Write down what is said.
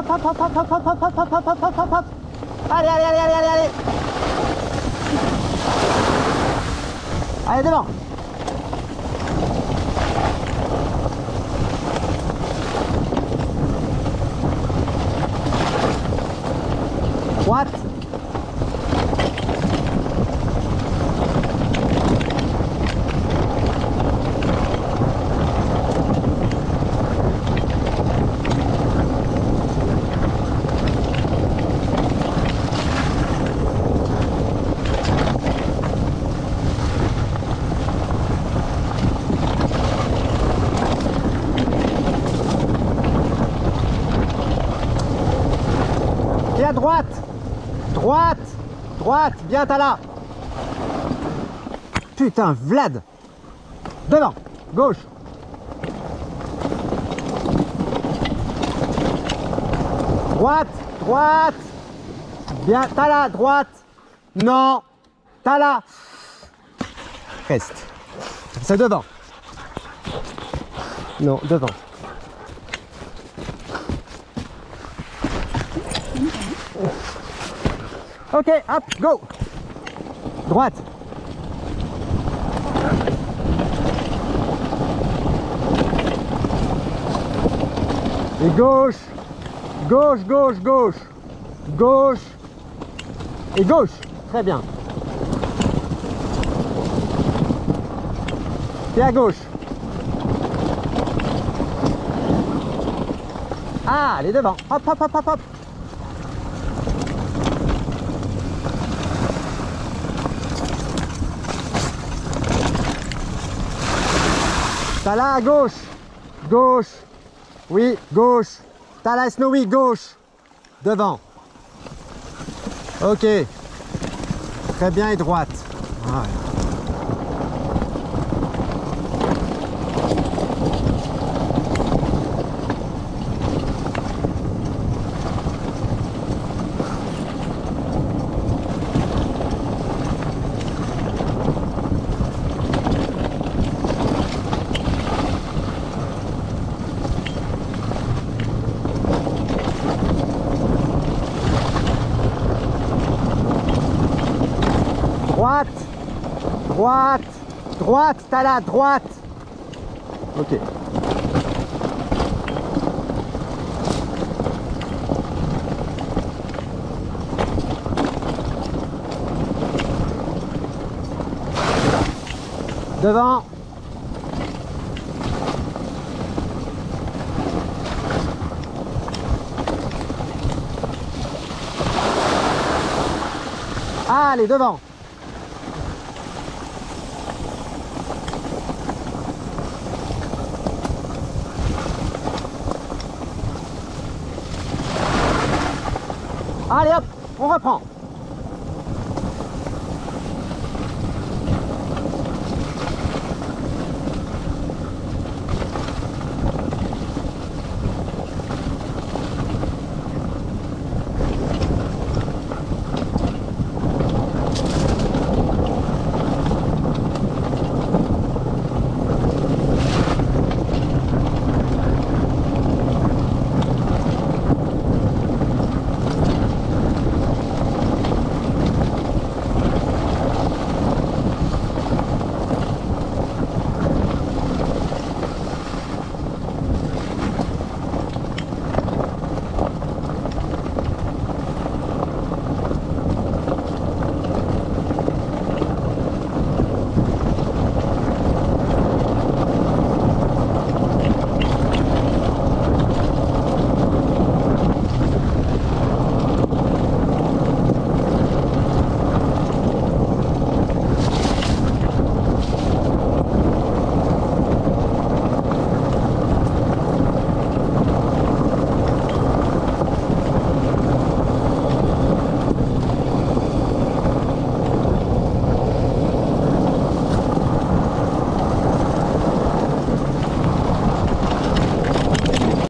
hop, hop, hop, hop, hop, hop, hop, hop, hop, hop, hop, hop. Allez, allez, allez, allez, allez, allez. Allez, devant. Droite. Et à droite. Droite. Droite. Bien, t'as là. Putain, Vlad. Devant. Gauche. Droite. Droite. Bien, t'as là. Droite. Non. T'as là. Reste. C'est devant. Non, devant. Ok, hop, go. Droite. Et gauche. Gauche, gauche, gauche. Gauche. Et gauche. Très bien. Et à gauche. Ah, allez devant. Hop, hop, hop, hop, hop. T'as là à gauche. Gauche. Oui, gauche. T'as là Snowy, gauche. Devant. Ok. Très bien et droite. Voilà. Droite, droite, droite, t'as là, droite. Ok. Devant. Allez, devant. Allez hop, on reprend.